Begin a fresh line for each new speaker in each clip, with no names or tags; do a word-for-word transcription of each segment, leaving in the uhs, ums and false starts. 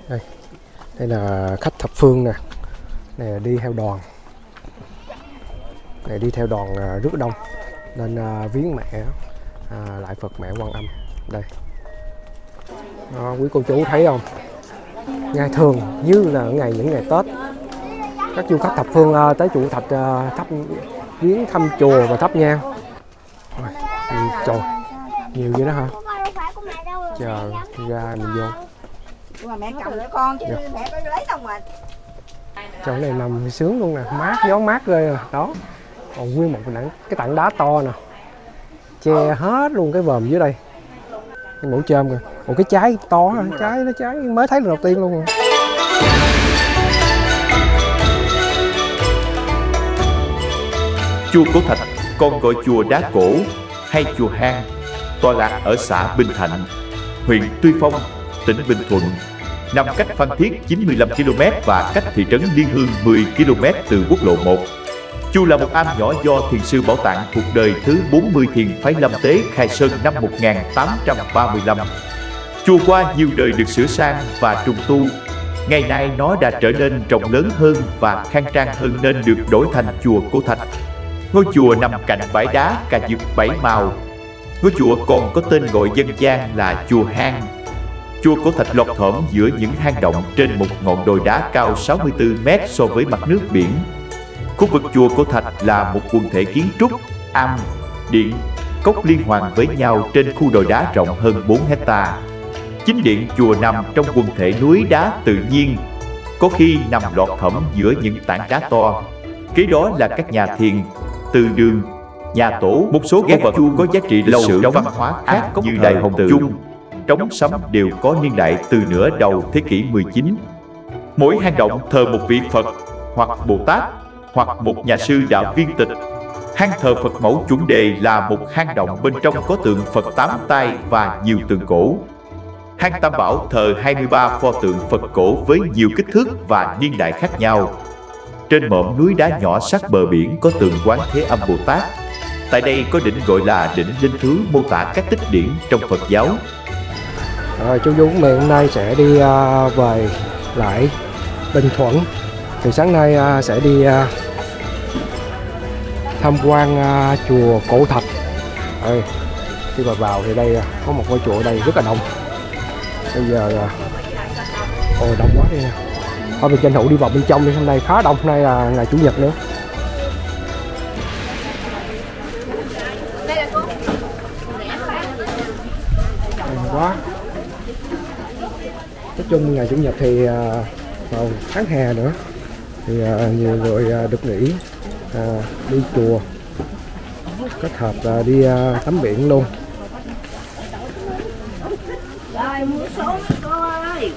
Đây, đây là khách thập phương nè, này là đi theo đoàn, này đi theo đoàn rất đông nên viếng mẹ à, lại Phật mẹ Quan Âm. Đây, đó, quý cô chú thấy không? Ngày thường như là ngày những ngày Tết, các du khách thập phương uh, tới chùa Thạch uh, thắp viếng thăm chùa và thắp nhang. Trời, nhiều vậy đó hả? Chờ ra mình vô.
Mà mẹ cầm cho con chứ dạ. Mẹ có lấy đâu mà.
Chỗ này nằm sướng luôn nè, mát, gió mát ghê rồi. Đó, còn nguyên một cái tảng đá to nè, che hết luôn cái vòm dưới đây. Cái mũ trơm kìa. Một cái trái to hả? Trái nó trái mới thấy lần đầu tiên luôn rồi.
Chùa Cổ Thạch, còn gọi chùa Đá Cổ hay chùa Hang, tọa lạc ở xã Bình Thạnh, huyện Tuy Phong, tỉnh Bình Thuận, nằm cách Phan Thiết chín mươi lăm ki lô mét và cách thị trấn Liên Hương mười ki lô mét từ quốc lộ một. Chùa là một am nhỏ do Thiền sư Bảo Tạng thuộc đời thứ bốn mươi Thiền phái Lâm Tế khai sơn năm một nghìn tám trăm ba mươi lăm. Chùa qua nhiều đời được sửa sang và trùng tu. Ngày nay nó đã trở nên rộng lớn hơn và khang trang hơn nên được đổi thành chùa Cổ Thạch. Ngôi chùa nằm cạnh bãi đá cà dược bảy màu. Ngôi chùa còn có tên gọi dân gian là chùa Hang. Chùa Cổ Thạch lọt thỏm giữa những hang động trên một ngọn đồi đá cao sáu mươi tư mét so với mặt nước biển. Khu vực chùa Cổ Thạch là một quần thể kiến trúc, am, điện, cốc liên hoàn với nhau trên khu đồi đá rộng hơn bốn héc ta. Chính điện chùa nằm trong quần thể núi đá tự nhiên, có khi nằm lọt thỏm giữa những tảng đá to. Kế đó là các nhà thiền, từ đường, nhà tổ, một số ghé vật có giá trị lịch sử văn hóa khác như Đài Hồng Chung, trống sấm đều có niên đại từ nửa đầu thế kỷ mười chín. Mỗi hang động thờ một vị Phật hoặc Bồ Tát hoặc một nhà sư đạo viên tịch. Hang thờ Phật mẫu chuẩn đề là một hang động bên trong có tượng Phật tám tay và nhiều tượng cổ. Hang Tam Bảo thờ hai mươi ba pho tượng Phật cổ với nhiều kích thước và niên đại khác nhau. Trên mỏm núi đá nhỏ sát bờ biển có tượng Quán Thế Âm Bồ Tát. Tại đây có đỉnh gọi là đỉnh Linh Thứ mô tả các tích điển trong Phật giáo.
Rồi, chú Dũng mình hôm nay sẽ đi uh, về lại Bình Thuận. Thì sáng nay uh, sẽ đi uh, tham quan uh, chùa Cổ Thạch. Đây, khi mà vào thì đây uh, có một ngôi chùa ở đây rất là đông. Bây giờ uh, ồ đông quá đi nè. Thôi mình tranh thủ đi vào bên trong đi, hôm nay khá đông, hôm nay là ngày Chủ nhật nữa. Đông quá. Nói chung ngày Chủ nhật thì uh, vào tháng hè nữa thì uh, nhiều người uh, được nghỉ uh, đi chùa kết hợp uh, đi uh, tắm biển luôn.
Rồi mua số cô ơi.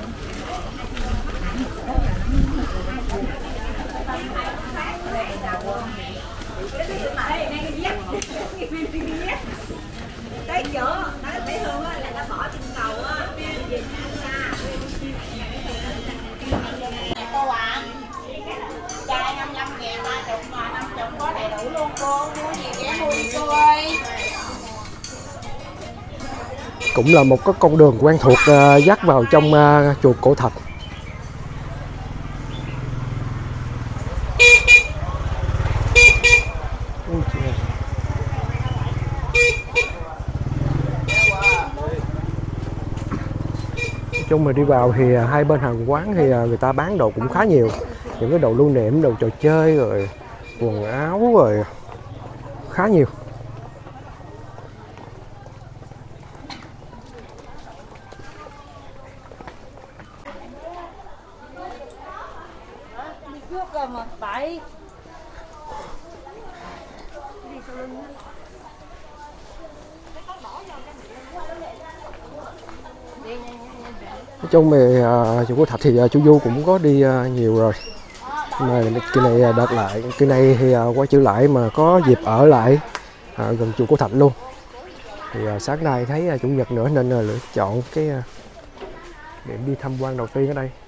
Tới chỗ tới Mỹ Hương là ta bỏ trên cầu á, về cô ạ. Chai năm mươi lăm ngàn, ba mươi mà năm mươi có đầy đủ luôn cô, mua gì ghé mua đi cô ơi.
Cũng là một cái con đường quen thuộc uh, dắt vào trong uh, chùa Cổ Thạch. Nói chung mà đi vào thì hai bên hàng quán thì người ta bán đồ cũng khá nhiều, những cái đồ lưu niệm, đồ trò chơi rồi quần áo rồi khá nhiều. Nói chung về uh, chùa Cổ Thạch thì uh, chú Du cũng có đi uh, nhiều rồi, mà kỳ này uh, đợt lại kỳ này thì uh, quay trở lại mà có dịp ở lại uh, gần chùa Cổ Thạch luôn. Thì uh, sáng nay thấy uh, chủ nhật nữa nên uh, lựa chọn cái uh, điểm đi tham quan đầu tiên ở đây.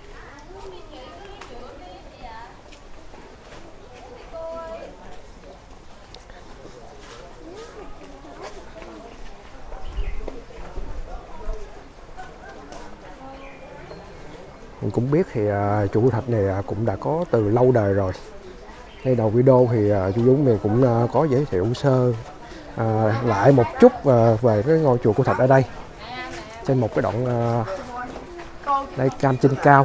Mình cũng biết thì uh, chùa Thạch này uh, cũng đã có từ lâu đời rồi. Ngay đầu video thì uh, chú Dũng mình cũng uh, có giới thiệu sơ uh, lại một chút uh, về cái ngôi chùa Cô Thạch ở đây, trên một cái đoạn uh, đây cam trên cao.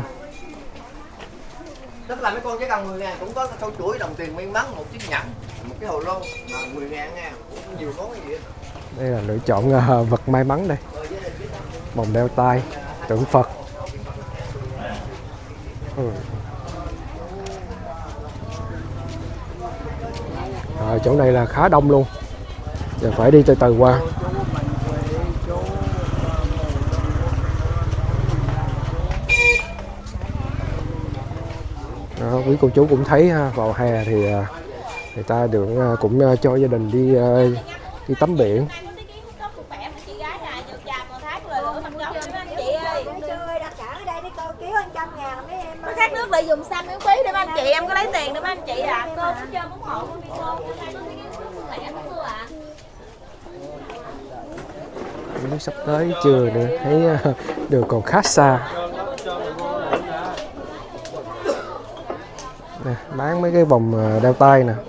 Tức là mấy con chỉ cần mười ngàn cũng có câu chuỗi đồng tiền may mắn, một chiếc nhẫn, một cái hồ lô mười ngàn nha, cũng nhiều món cái gì.
Đây là lựa chọn uh, vật may mắn đây. Vòng đeo tay, tượng Phật. Ừ. Rồi, chỗ này là khá đông luôn. Giờ phải đi từ từ qua. Đó, quý cô chú cũng thấy ha, vào hè thì người ta được cũng cho gia đình đi đi tắm biển.
Có khát nước lại dùng xanh miễn phí để mấy anh chị, em có lấy tiền để mấy anh chị à. Cô cũng chơi ủng hộ con đi cô.
Nước sắp tới chưa nữa, thấy đường còn khá xa. Nè, bán mấy cái vòng đeo tay nè.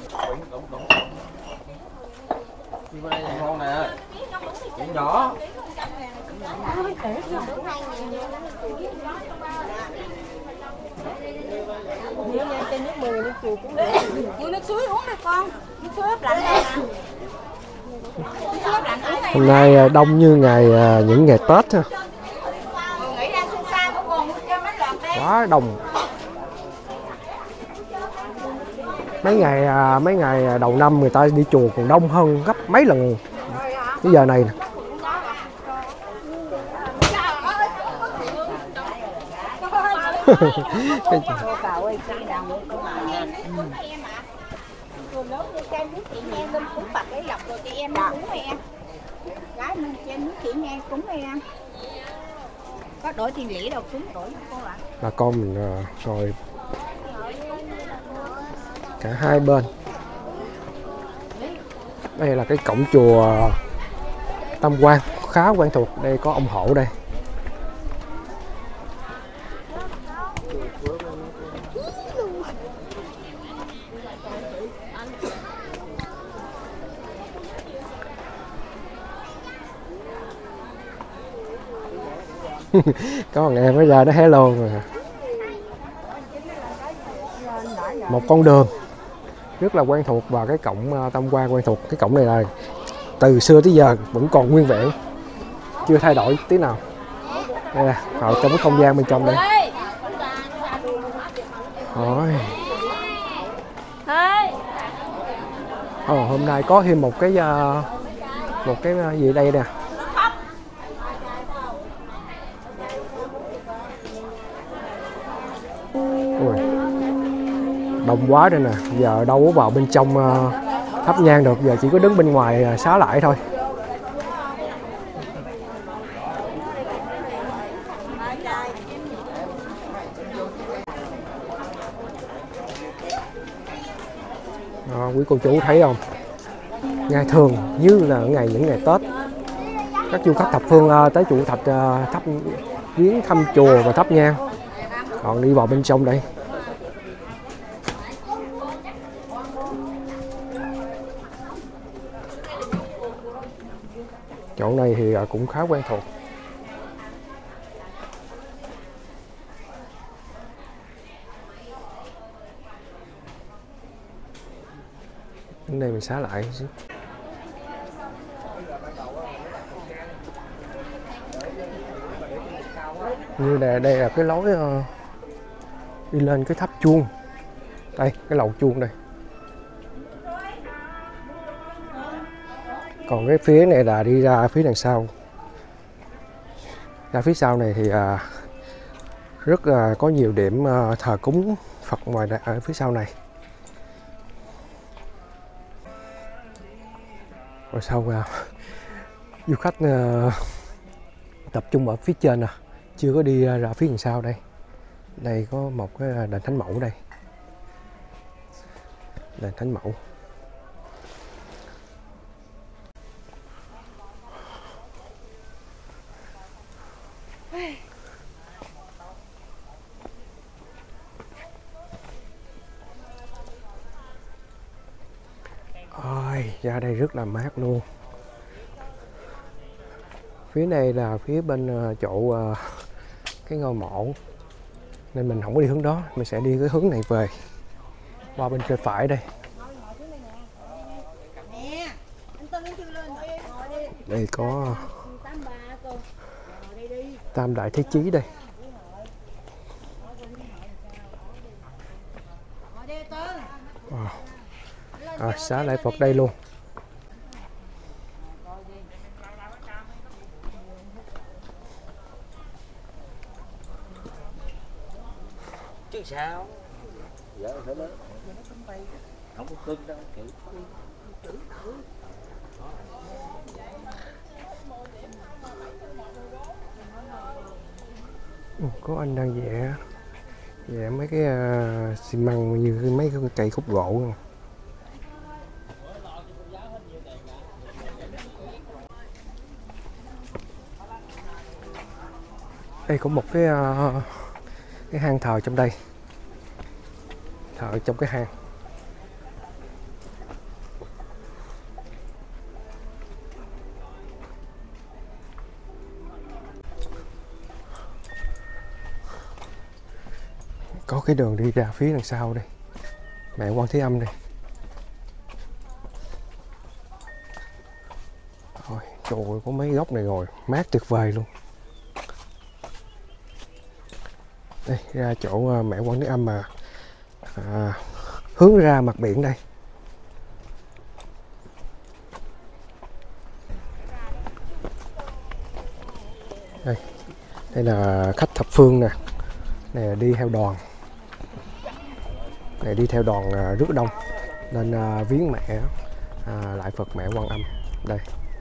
Nhỏ.
Mua nước suối uống đi con. Nước suối ướp lạnh đây nè.
Hôm nay đông như ngày những ngày Tết ha. Quá đông. Mấy ngày mấy ngày đầu năm người ta đi chùa còn đông hơn gấp mấy lần cái giờ này nè. Cái
lớn như chai nước chị nghe lên cúng Phật cái lọc rồi chị em nó cúng em. Gái mình chai nước chị nghe cúng em. Có đổi tiền lẻ đâu cúng đổi cô ạ.
Bà con mình uh, rồi cả hai bên. Đây là cái cổng chùa Tam Quan khá quen thuộc. Đây có ông hổ đây. Có thằng em mới ra nó hello rồi. Một con đường rất là quen thuộc và cái cổng Tam Quan quen thuộc. Cái cổng này là từ xưa tới giờ vẫn còn nguyên vẹn, chưa thay đổi tí nào. Đây là vào trong cái không gian bên trong đây. Rồi. Ồ, hôm nay có thêm một cái một cái gì đây nè. Ui, đông quá đây nè, giờ đâu có vào bên trong uh, thắp nhang được, giờ chỉ có đứng bên ngoài uh, xá lại thôi. Đó, quý cô chú thấy không? Ngày thường như là ngày những ngày Tết, các du khách thập phương uh, tới chùa Thạch uh, thắp viếng thăm chùa và thắp nhang. Còn đi vào bên trong đây. Chỗ này thì cũng khá quen thuộc. Đến đây mình xá lại xíu. Như là đây là cái lối uh, đi lên cái tháp chuông. Đây, cái lầu chuông đây. Còn cái phía này là đi ra phía đằng sau. Ra phía sau này thì uh, rất uh, có nhiều điểm uh, thờ cúng Phật ngoài đây, ở phía sau này. Rồi sau uh, du khách uh, tập trung ở phía trên nè, chưa có đi uh, ra phía đằng sau đây. Đây có một cái đền Thánh Mẫu đây. Đền Thánh Mẫu. Ra đây rất là mát luôn. Phía này là phía bên uh, chỗ uh, cái ngôi mộ, nên mình không có đi hướng đó, mình sẽ đi cái hướng này về qua bên trên phải đây. Đây có Tam Đại Thế Chí đây. À, à, xá lợi Phật đây luôn.
Chứ sao? Dạ phải lớn. Không có cưng đâu, kiểu.
Có anh đang vẽ vẽ mấy cái uh, xi măng như mấy cái cây khúc gỗ. Đây có một cái uh, cái hang thờ trong đây, thờ trong cái hang. Có cái đường đi ra phía đằng sau đây, mẹ Quan Thế Âm đây. Rồi, trời ơi, có mấy góc này rồi, mát tuyệt vời luôn. Đây, ra chỗ mẹ Quan Thế Âm mà à, hướng ra mặt biển đây. Đây, đây là khách thập phương nè, này đi theo đoàn, này đi theo đoàn à, rất đông, nên à, viếng mẹ à, lại Phật mẹ Quan Âm đây.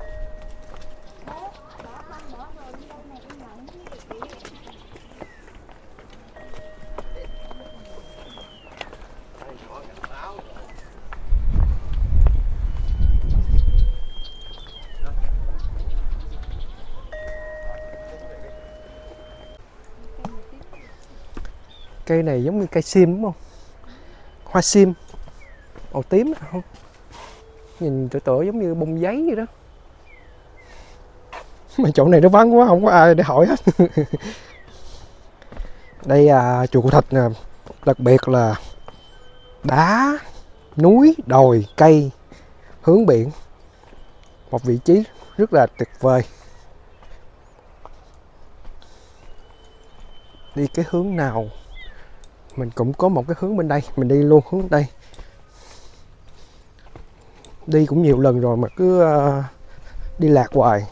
Cây này giống như cây sim đúng không? Hoa sim màu tím không? Nhìn tựa tựa giống như bông giấy vậy đó. Mà chỗ này nó vắng quá, không có ai để hỏi hết. Đây à, chùa Cô Thạch nè, đặc biệt là đá, núi, đồi, cây, hướng biển. Một vị trí rất là tuyệt vời. Đi cái hướng nào mình cũng có một cái hướng bên đây, mình đi luôn hướng đây. Đi cũng nhiều lần rồi mà cứ uh, đi lạc hoài.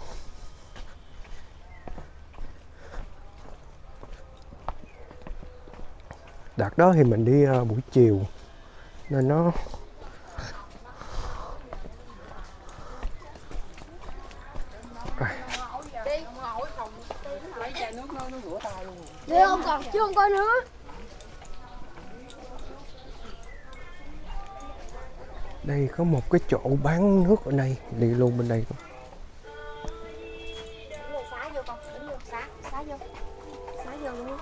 Đợt đó thì mình đi uh, buổi chiều nên nó
đi không còn chứ không có nữa.
Đây có một cái chỗ bán nước ở đây, đi luôn bên đây.
Xá vô con, đứng vô, xá, xá vô. Xá vô luôn.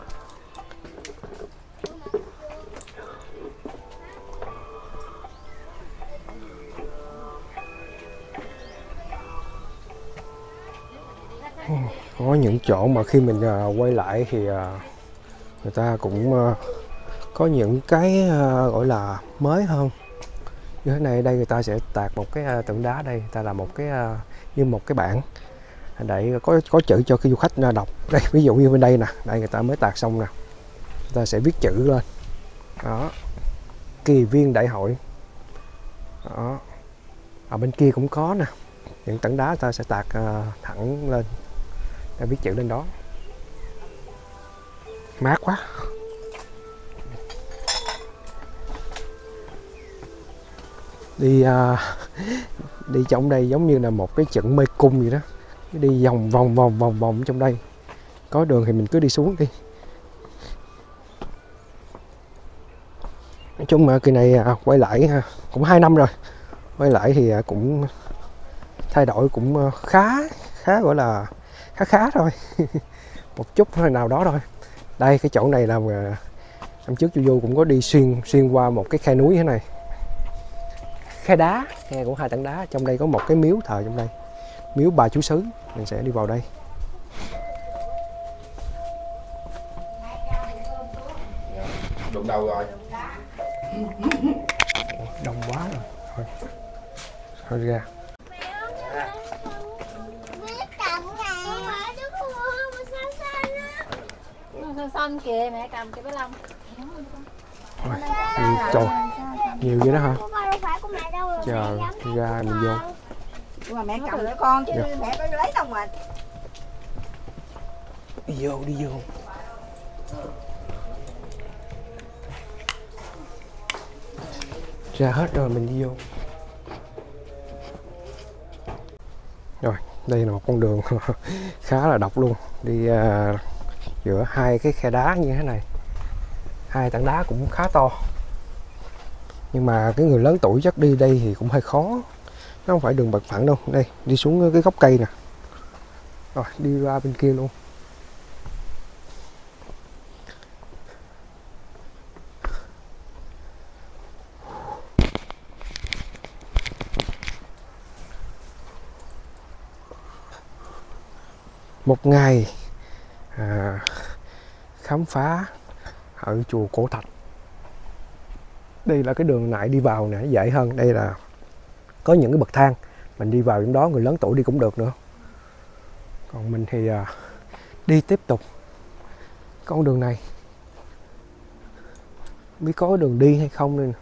Có những chỗ mà khi mình uh, quay lại thì uh, người ta cũng uh, có những cái uh, gọi là mới hơn. Như thế này, đây người ta sẽ tạc một cái uh, tượng đá đây, người ta làm một cái uh, như một cái bảng để có có chữ cho cái du khách đọc. Đây ví dụ như bên đây nè, đây người ta mới tạc xong nè, người ta sẽ viết chữ lên đó, kỳ viên đại hội đó. Ở bên kia cũng có nè, những tảng đá người ta sẽ tạc uh, thẳng lên để viết chữ lên đó. Mát quá. Đi uh, đi trong đây giống như là một cái trận mê cung vậy đó, đi vòng vòng vòng vòng vòng trong đây. Có đường thì mình cứ đi xuống đi. Nói chung mà kỳ này uh, quay lại uh, cũng hai năm rồi, quay lại thì uh, cũng thay đổi cũng uh, khá khá gọi là khá khá thôi. Một chút thôi nào đó thôi. Đây cái chỗ này là uh, năm trước Chu Du cũng có đi xuyên xuyên qua một cái khe núi thế này, khe đá, khe của hai tảng đá. Trong đây có một cái miếu thờ trong đây, miếu Bà Chúa Xứ. Mình sẽ đi vào đây.
Đụng đầu rồi.
Đông quá rồi. Thôi, thôi ra.
Xanh xanh kìa, mẹ cầm cái bé Long.
Thôi, đi, trời, nhiều vậy đó hả?
Đâu phải của mẹ đâu rồi.
Chờ ra mình vô.
Nhưng mà mẹ cầm cho con chứ
Dạ.
mẹ có lấy đâu mà.
Đi vô, đi vô. Ra hết rồi mình đi vô. Rồi, đây là một con đường khá là độc luôn. Đi uh, giữa hai cái khe đá như thế này. Hai tảng đá cũng khá to. Nhưng mà cái người lớn tuổi chắc đi đây thì cũng hơi khó. Nó không phải đường bằng phẳng đâu. Đây, đi xuống cái gốc cây nè. Rồi, đi ra bên kia luôn. Một ngày à, khám phá ở chùa Cổ Thạch. Đây là cái đường nại đi vào nè, dễ hơn. Đây là có những cái bậc thang, mình đi vào trong đó, người lớn tuổi đi cũng được nữa. Còn mình thì à, đi tiếp tục con đường này. Không biết có đường đi hay không nên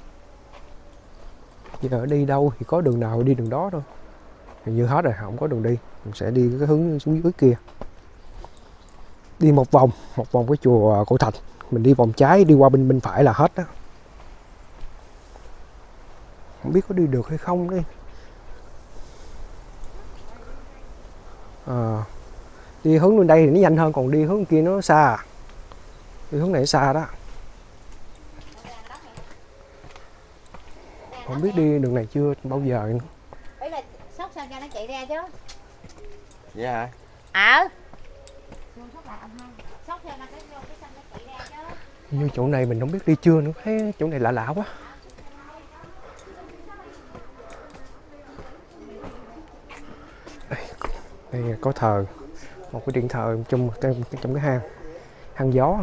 giờ đi đâu thì có đường nào đi đường đó thôi. Hình như hết rồi, không có đường đi. Mình sẽ đi cái hướng xuống dưới kia. Đi một vòng, một vòng cái chùa Cổ Thạch. Mình đi vòng trái, đi qua bên bên phải là hết đó. Không biết có đi được hay không đây. À, đi hướng bên đây thì nó nhanh hơn, còn đi hướng kia nó xa. Đi hướng này xa đó. Không biết đi đường này chưa bao giờ nữa.
Đấy là sóc sao cho nó chạy ra chứ.
Dạ hả?
Ờ. Sóc theo nó cái cái xanh nó chạy ra chứ.
Như chỗ này mình không biết đi chưa nữa, thấy chỗ này lạ lạ quá. Đây, đây có thờ, một cái điện thờ trong trong, trong cái hang, hang gió.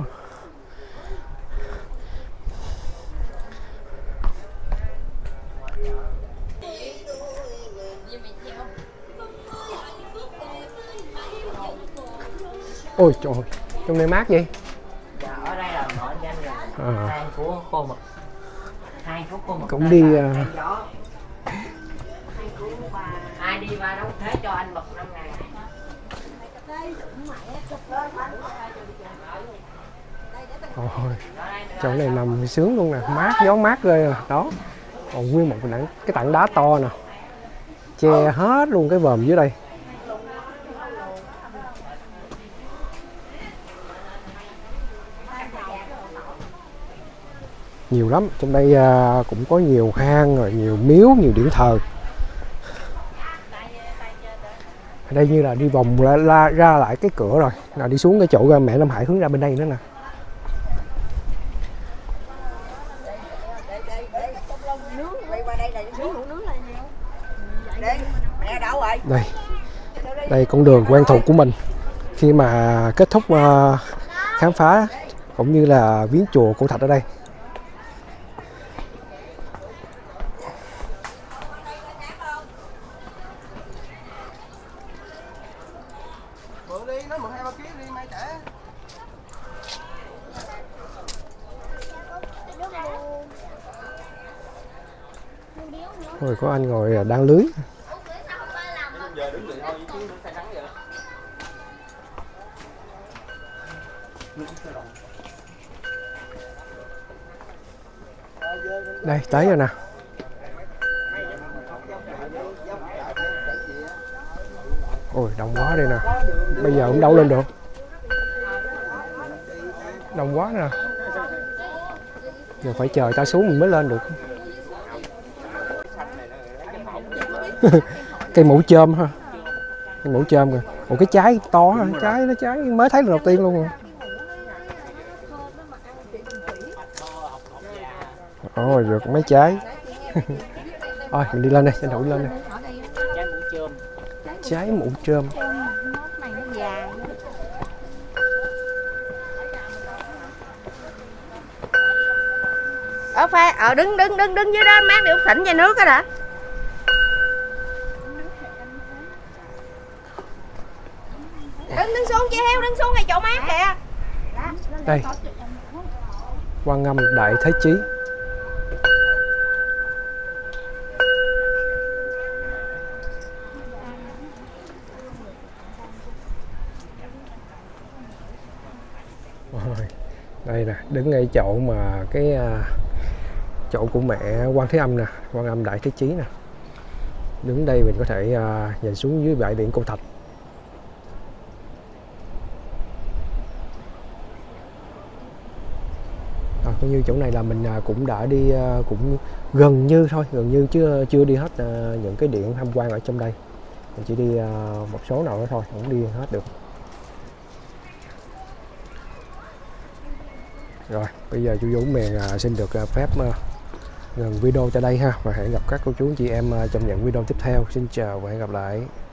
Ôi trời ơi, trong này mát vậy?
Dạ, ở đây là mệnh danh là
À.
hang của cô mực. Hang của cô mực.
Cũng đi uh,
ai đi qua đóng thế cho anh mực năm ngàn.
Ôi, chỗ này nằm sướng luôn nè, mát, gió mát ghê à. Đó, còn nguyên một cái, cái tảng đá to nè, che hết luôn cái vòm dưới đây. Nhiều lắm, trong đây uh, cũng có nhiều hang rồi, nhiều miếu, nhiều điện thờ. Ở đây như là đi vòng la, la, ra lại cái cửa rồi, là đi xuống cái chỗ mẹ Nam Hải hướng ra bên đây nữa nè. Đây, đây con đường quen thuộc của mình khi mà kết thúc uh, khám phá cũng như là viếng chùa Cổ Thạch ở đây. Rồi có anh ngồi đang lưới. Đây tới rồi nè. Ôi đông quá đây nè. Bây giờ cũng đâu lên được. Đông quá nè. Giờ phải chờ ta xuống mình mới lên được. Cây mũ chôm ha. Cây mũ chôm kìa. Một cái trái to ha. Trái nó trái mới thấy lần đầu tiên luôn rồi. Ôi được mấy trái. Thôi mình đi lên đây, tranh thủ lên đây.
Ở đây
Trái mũ chôm.
Trái mũ trơm.
mốt này nó dài. Ở pha, ở đứng đứng đứng đứng dưới đó mát để thỉnh chai nước đó đã. Đứng đứng xuống chị Heo, đứng xuống ngay chỗ mát kìa.
Đây. Quan Âm Đại Thế Chí. Rồi, đây nè, đứng ngay chỗ mà cái uh, chỗ của mẹ Quan Thế Âm nè, Quan Âm Đại Thế Chí nè. Đứng đây mình có thể uh, nhìn xuống dưới bãi biển Cô Thạch. À, cũng như chỗ này là mình uh, cũng đã đi uh, cũng gần như thôi, gần như chứ chưa đi hết uh, những cái điểm tham quan ở trong đây. Mình chỉ đi uh, một số nào đó thôi, không đi hết được. Rồi, bây giờ chú Vũ Mèn xin được phép ngừng video tại đây ha, và hẹn gặp các cô chú anh chị em trong những video tiếp theo. Xin chào và hẹn gặp lại.